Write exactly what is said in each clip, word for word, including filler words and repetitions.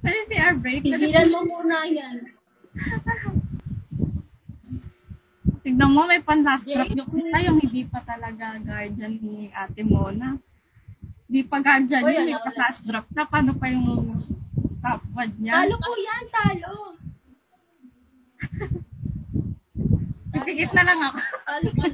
Pwede si air break. Pigilan mo muna yan. Tignan mo, may pan-last drop yung isa, yung hindi pa talaga guardian ni Ate Mona. Hindi pa guardian Uy, yun, may wala, wala. pa-last drop na. Paano pa yung top one niya? Talo po yan, talo. Ipikit na lang ako. Talo po.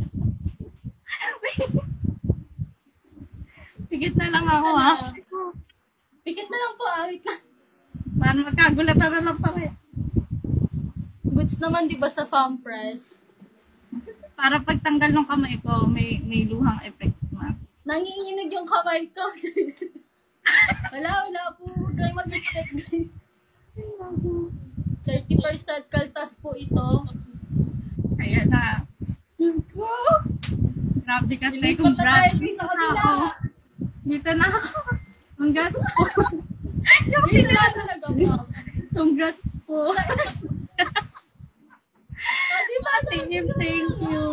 Pikit na lang ako, ha? Pikit na lang po, awit lang. Paano magkagulatan na lang pare. Goods naman, di ba, sa farm press? Para pagtanggal ng kamay ko, may may luhang effects na. Nanginginig yung kamay ko. Wala, wala po. Huwag kayo mag-expect, guys. thirty percent kaltas po ito. Kaya na. Diyos ko! Grabe ka, te. Lilipat na tayo Congrats. sa Dito na kabila. ako. Dito na ako. Congrats po. Yung Hindi pila. na talaga po. Congrats po. Ah, di ba? Thank you, thank you.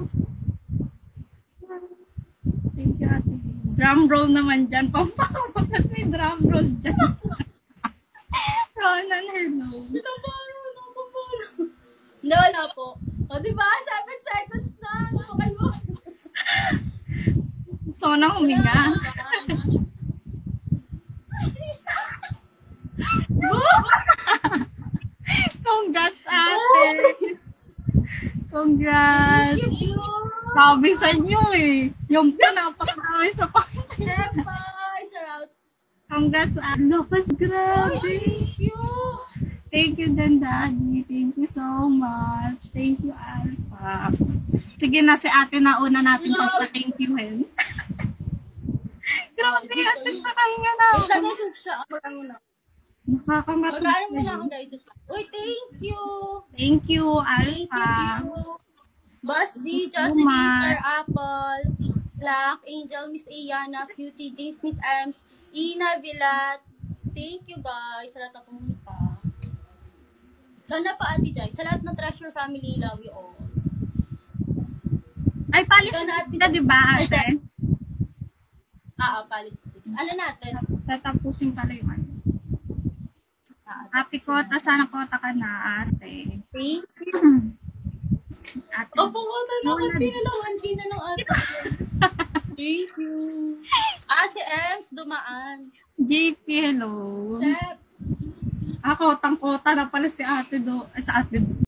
Thank you, ate. Drum roll naman dyan. Pampakabagat may drum roll dyan. Ronan, hello. Pinaparo, napaparo. Hindi, wala po. O, di ba? seven seconds na. Ano pa kayo? Gusto ko na huminga. Congrats, ate. Congrats. Thank you. Sabi sa inyo eh. Yung pa napakarami sa pangit. Bye. Shout out. Congrats, ate. Lakas, grabe. Thank you. Thank you din, Daddy. Thank you so much. Thank you, Alpha. Sige na, si ate na una natin pagpa-thank you, hen. Grabe, ate, sa kahinga na. Wait lang, guys. Siya. Magkano muna. Nakakamatot. Magkano muna ako, guys. Uy, thank you. Thank you, Thank Alpha. you. Bus D, Thanks so Jocelyn, much. Sir Apple, Black, Angel, Miss Ayana, Cutie, James, Miss Ems, Ina, Vilat. Thank you, guys. Sa lahat na pumunta. Sana pa, Ate Jai. Sa lahat ng Treasure Family, love you all. Ay, palis Ikaw na, Ate ka, di ba, ate? Ah, ah, palis six. Ano natin? Tatapusin pala yung ano. Ah, Happy kota, sana kota ka na, ate. thank you. Ate. Opo ko na lang. Hindi na lang. Hindi na lang ate. Thank you. Ah, si Ems, dumaan. J P, hello. Step. Ako, tangkota na pala si ate do. Sa ate do.